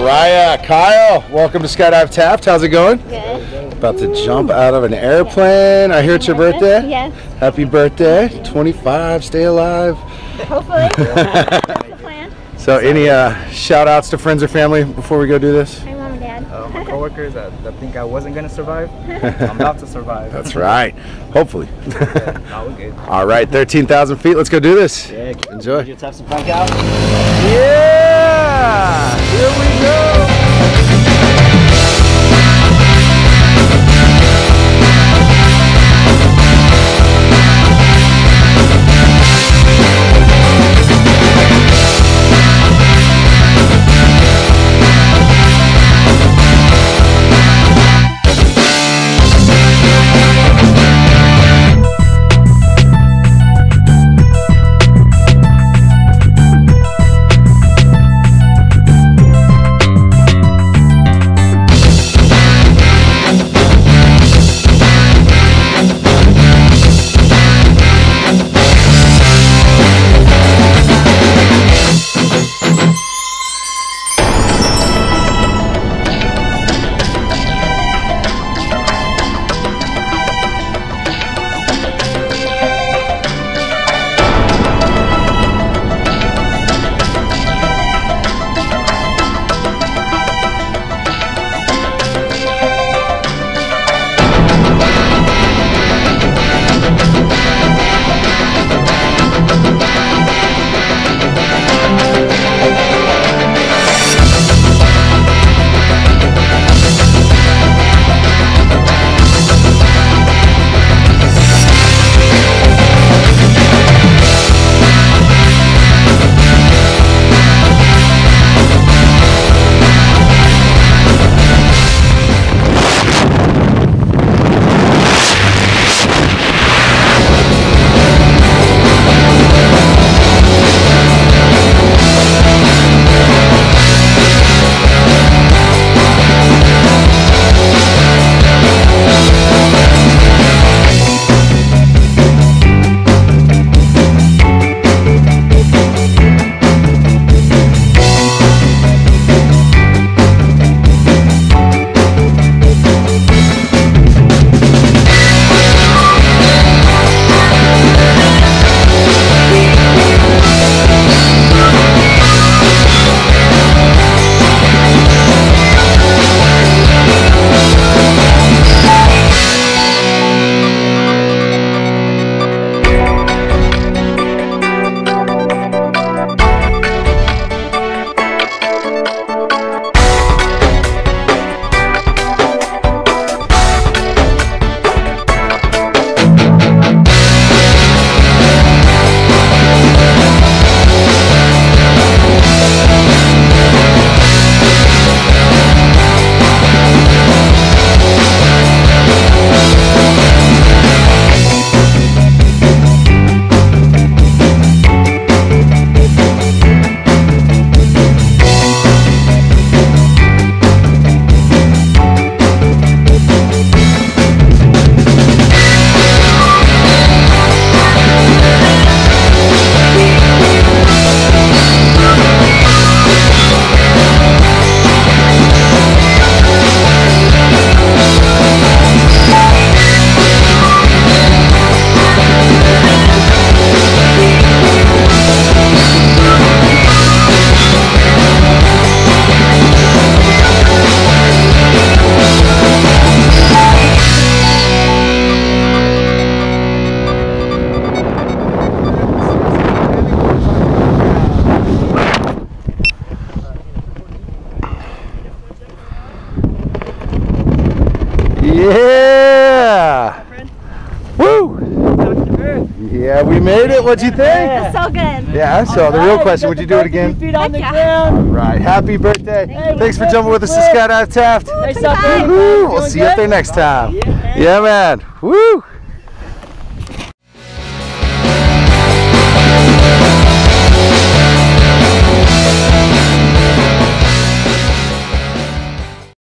Mariah, Kyle, welcome to Skydive Taft. How's it going? Good. About to jump out of an airplane. I hear it's your birthday? Yes. Happy birthday. 25, stay alive. Hopefully. That's the plan. So any shout outs to friends or family before we go do this? Hi, Mom and Dad. My coworkers that think I wasn't going to survive. I'm about to survive. That's right. Hopefully. Yeah, no, we're good. All right, 13,000 feet. Let's go do this. Yeah, enjoy. Let's have some fun out. Yeah! Here we go! Yeah! Woo! Yeah, we made it. What'd you think? That's so good. Yeah, so the real question, would you do it again? Feet on the Heck ground. All right, happy birthday. Thanks for jumping with us to Skydive Taft. Nice up, Woo! We'll see you up there next time. Yeah, man. Woo!